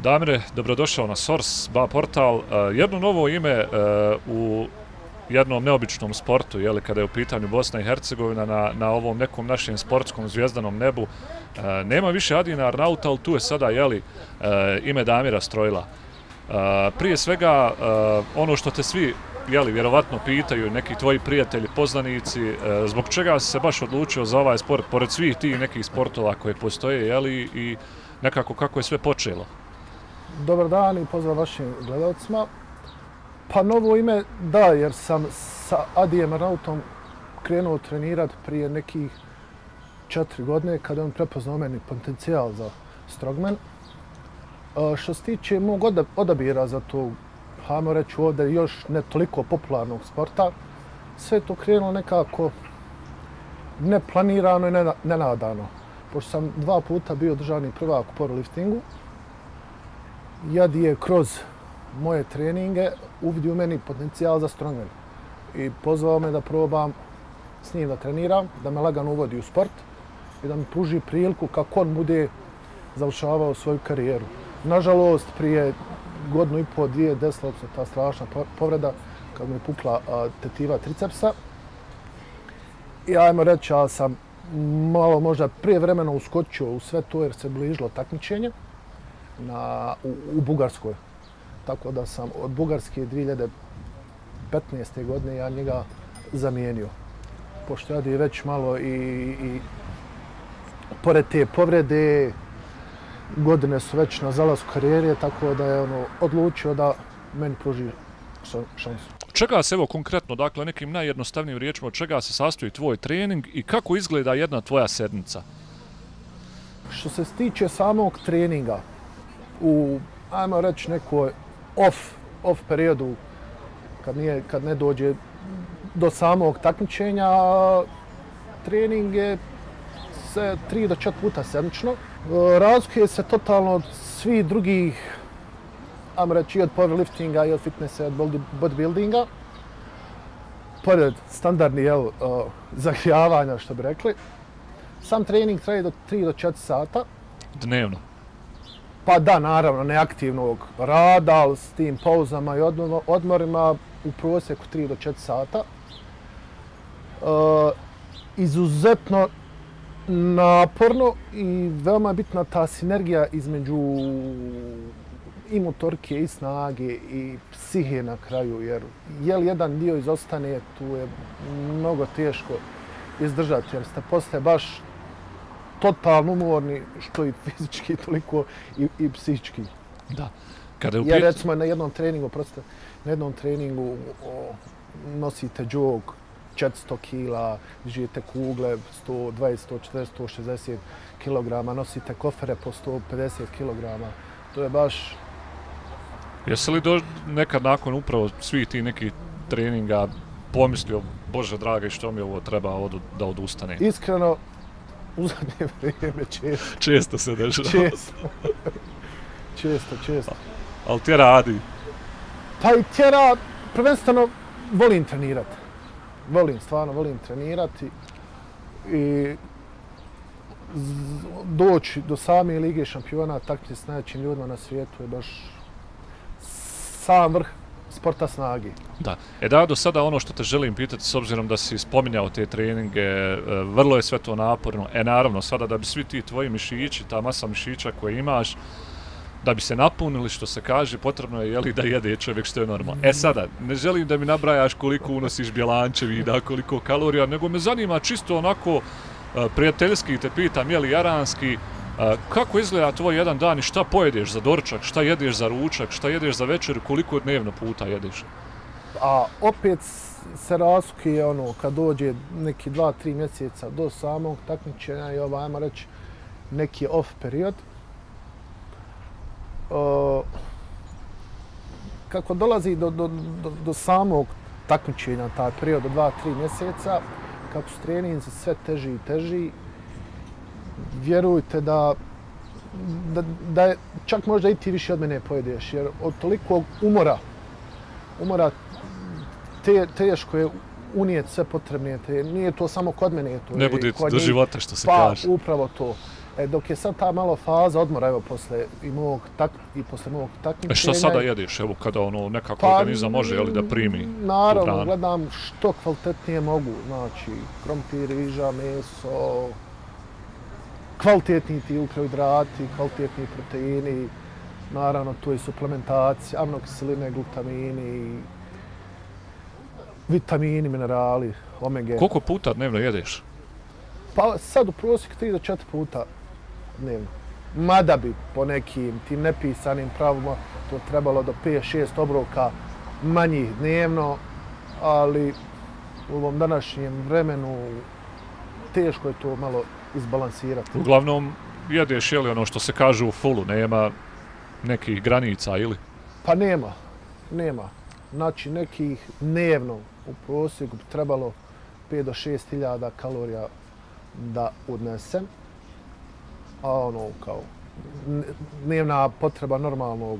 Damire, dobrodošao na Source Ba portal. Jedno novo ime u jednom neobičnom sportu, kada je u pitanju Bosna i Hercegovina na ovom nekom našem sportskom zvijezdanom nebu. Nema više Adina Arnauta, ali tu je sada ime Damira Strojla. Prije svega, ono što te svi vjerovatno pitaju, neki tvoji prijatelji, poznanici, zbog čega si se baš odlučio za ovaj sport, pored svih tih nekih sportova koje postoje, i nekako kako je sve počelo? Dobar dan i pozdrav vašim gledalcima. Pa novo ime da, jer sam sa Adijem Arnautom krenuo trenirati prije nekih 4 godine kada on prepoznao meni potencijal za strongman. Što se tiče mog odabira za to, hajmo reći ovdje još ne toliko popularnog sporta, sve je to krenulo nekako neplanirano i nenadano. Pošto sam 2 puta bio državni prvak u powerliftingu, Jadi je kroz moje treninge uvidio u meni potencijal za strongman i pozvao me da probam s njim da treniram, da me lagano uvodi u sport i da mi pruži priliku kako on bude završavao svoju karijeru. Nažalost, prije godinu i pol, 2 desila se ta strašna povreda kad mi je pukla tetiva tricepsa. I ajmo reći, ja sam malo možda prijevremeno uskočio u sve to jer se bližilo takmičenje u Bugarskoj. Tako da sam od Bugarske 2015. godine ja njega zamijenio. Pošto Adi već malo i pored te povrede, godine su već na zalasku karijere, tako da je odlučio da meni pruži šansu. Od čega se konkretno, dakle nekim najjednostavnijim riječima, od čega se sastoji tvoj trening i kako izgleda jedna tvoja sedmica? Što se tiče samog treninga, ajmo reći nekoj off periodu, kad ne dođe do samog takmičenja, trening je 3 do 4 puta sedmično. Razlikuje se totalno od svih drugih, ajmo reći, i od powerliftinga, i od fitnessa, i od bodybuildinga. Pored standardnih zahrijavanja, što bi rekli. Sam trening traje do 3 do 4 sata. Dnevno? Pa da, naravno, neaktivnog rada, ali s tim pauzama i odmorima u prosjeku 3 do 4 sata. Izuzetno naporno i veoma je bitna ta sinergija između i motorike, i snage, i psihe na kraju, jer jedan dio izostane, tu je mnogo teško izdržati, jer ste poslije baš totalno umorni, što i fizički, toliko i psihički. Da. Jer recimo na jednom treningu nosite džog 400 kila, dižete kugle 120, 140, 160 kg, nosite kofere po 150 kg. To je baš... Jesi li nekad nakon upravo svih tih nekih treninga pomislio, Bože drage, što mi ovo treba da odustane? Iskreno, u zadnje vrijeme često. Često se dešava? Često. Ali tjera Adi? Pa i tjera, prvenstveno volim trenirati. Stvarno volim trenirati i doći do same Lige šampiona, takmičiti s najvećim ljudima na svijetu je baš sam vrh sporta snage. Da. Do sada ono što te želim pitati, s obzirom da si spominjao te treninge, vrlo je sve to naporno. Naravno, sada da bi svi ti tvoji mišići, ta masa mišića koje imaš, da bi se napunili, što se kaže, potrebno je da jede čovjek, što je normalno. Sada, ne želim da mi nabrajaš koliko unosiš bjelančevina, koliko kalorija, nego me zanima čisto onako prijateljski te pitam, jaranski, kako izgleda tvoj jedan dan i šta pojedeš za doručak, šta jedeš za ručak, šta jedeš za večer, koliko dnevno puta jedeš? A opet se razlikuje kad dođe neki 2-3 mjeseca do samog takmičenja i ajmo reći neki off period. Kako dolazi do samog takmičenja, taj period od 2-3 mjeseca, kako su treninzi sve teži i teži, vjerujte da čak možda i ti više od mene pojedeš, jer od tolikog umora teško je unijeti sve potrebne. Nije to samo kod mene. Ne bude do života, što se kaže. Pa, upravo to. Dok je sad ta malo faza odmora, evo, posle mog takmičenja. Šta sada jedeš, evo, kada ono nekako organizam može, jeli, da primi naravno, gledam što kvalitetnije mogu, znači, krompir, riža, meso, kvalitetni ti ugljikohidrati, kvalitetni proteini, naravno, tu je suplementacija, aminokiseline, glutamini, vitamini, minerali, omege. Koliko puta dnevno jedeš? Pa sad u prosjeku 3 do 4 puta dnevno. Mada bi po nekim tim nepisanim pravima to trebalo do 5-6 obroka manjih dnevno, ali u ovom današnjem vremenu teško je to malo izbalansirati. Uglavnom jedeš, jeli, ono što se kaže u fullu, nema nekih granica ili? Pa nema. Znači nekih dnevno u prosjeku bi trebalo 5 do 6 hiljada kalorija da odnesem, a ono kao dnevna potreba normalnog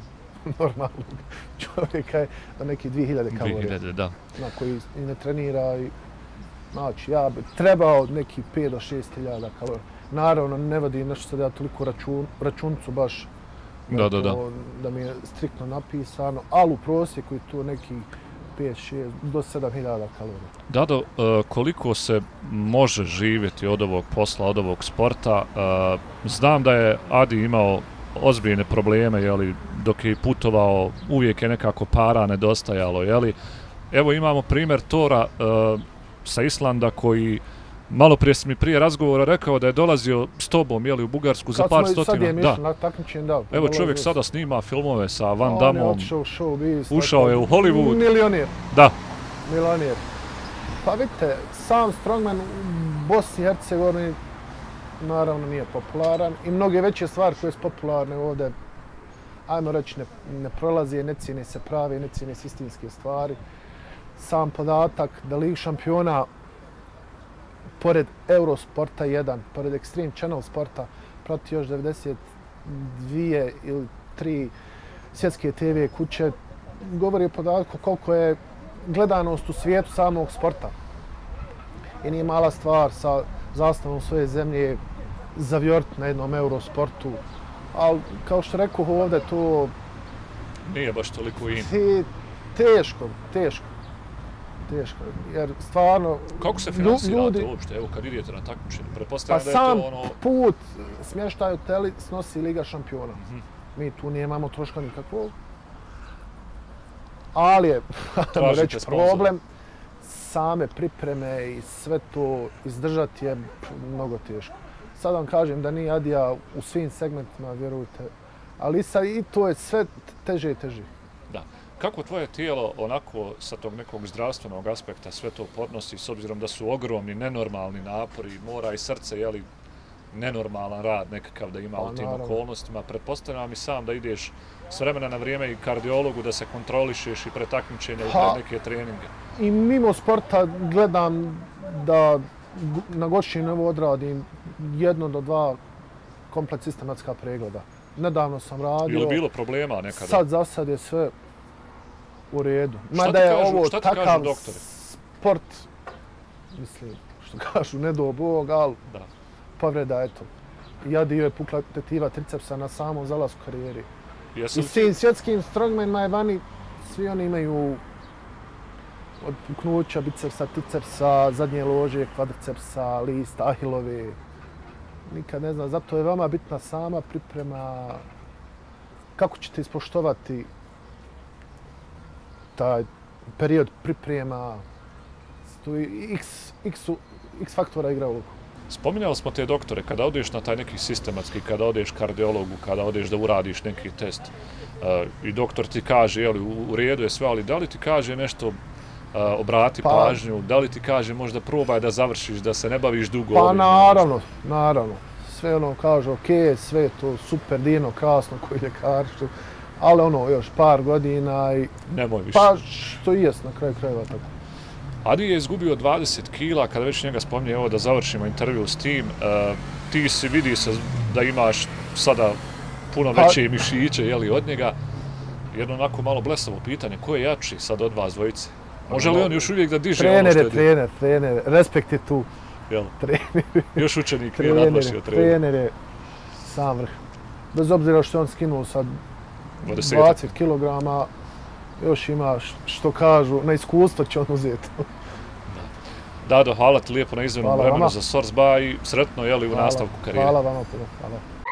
čovjeka je da neki 2000 kalorija. 2000, da. Na koji i ne trenira i znači ja bi trebao neki 5 do 6 hiljada kalorija. Naravno ne vodim nešto sad ja toliko računicu baš da mi je striktno napisano, ali u prosjeku je to neki 5-6 do 7.000 kalorija. Dado, koliko se može živjeti od ovog posla, od ovog sporta? Znam da je Adi imao ozbiljne probleme, jeli, dok je putovao, uvijek je nekako para nedostajalo, jeli. Evo imamo primjer Tora sa Islanda koji malo prije si mi prije razgovora rekao da je dolazio s tobom, jeli, u Bugarsku za par stotina. Sad je mišljeno na takmičenje, da. Evo čovjek sada snima filmove sa Van Dammom. On je otišao u showbiz. Ušao je u Hollywood. Milioner. Da. Milioner. Pa vidite, sam strongman u Bosni i Hercegovini naravno nije popularan i mnoge veće stvari koje su popularne ovdje, ajmo reći, ne prolazi, ne cijene se prave, ne cijene se istinske stvari. Sam podatak da Lig šampiona pored Eurosporta 1, pored Extreme Channel sporta, prati još 92 ili 3 svjetske TV kuće, govori o podatku koliko je gledanost u svijetu samog sporta. I nije mala stvar sa zastavom svoje zemlje zavjoriti na jednom Eurosportu, ali kao što rekao ovdje to... Nije baš toliko in. Teško, jer stvarno... Kako se finansirate uopšte, evo kad idete na takmičenje? Pretpostavljam da je to ono... Pa sam put smještaj hoteli snosi Liga šampiona. Mi tu nemamo troška nikakvog. Ali je, reći, problem same pripreme i sve to izdržati je mnogo teško. Sad vam kažem da nije Adija u svim segmentima, vjerujte, ali i to je sve teže i teže. Da. Kako tvoje tijelo onako sa tog nekog zdravstvenog aspekta sve to podnosi, s obzirom da su ogromni, nenormalni napori, mora i srce, jeli, nenormalan rad nekakav da ima u tim okolnostima. Pretpostavljam i sam da ideš s vremena na vrijeme i kardiologu da se kontrolišeš i pre takmičenja i pred neke treninge. I mimo sporta gledam da na godišnjem nivou odradim 1 do 2 komplet sistematska pregleda. Nedavno sam radio. Je li bilo problema nekada? Sad za sad je sve u redu. Mada je ovo takav sport, mislim, što kažu, ne do Bog, ali povreda, eto. Jadio je pukla tetiva tricepsa na samom zalasku karijeri. I svim svjetskim strongmanima je vani, svi oni imaju od puknuća bicepsa, tricepsa, zadnje lože, kvadricepsa, lista, ahilove. Nikad ne znam, zato je vama bitna sama priprema, kako ćete ispoštovati taj period priprema. Tu x faktora igra ulogu. Spominjali smo te doktore, kada odeš na taj neki sistematski, kada odeš kardiologu, kada odeš da uradiš neki test i doktor ti kaže, jeli, u redu je sve, ali da li ti kaže nešto, obrati pažnju, da li ti kaže možda probaj da završiš, da se ne baviš dugo? Pa naravno. Sve ono kaže, ok, sve je to super, divno, krasno, koji ljekari, ali ono, još par godina i... Nemoj više. Pa što i jest na kraju krajeva tako. Adi je izgubio 20 kila, kada već njega spominje, evo da završimo intervju s tim, ti si vidi se da imaš sada puno veće mišiće, jeli, od njega. Jedno onako malo blesavo pitanje, ko je jači sad od vas dvojice? Može li on još uvijek da diže ono što je... Trener, respekt je tu. jel? Trener, Još učenik nije nadmašio trener. trener je sam vrh. Bez obzira što on skinuo sad 20 20 kg, još ima, što kažu, na iskustvo će on uzeti. Dado, hvala ti lijepo na izvornom vremenu za Source Bar i sretno, jeli, u nastavku karijere. Hvala vama puno, hvala.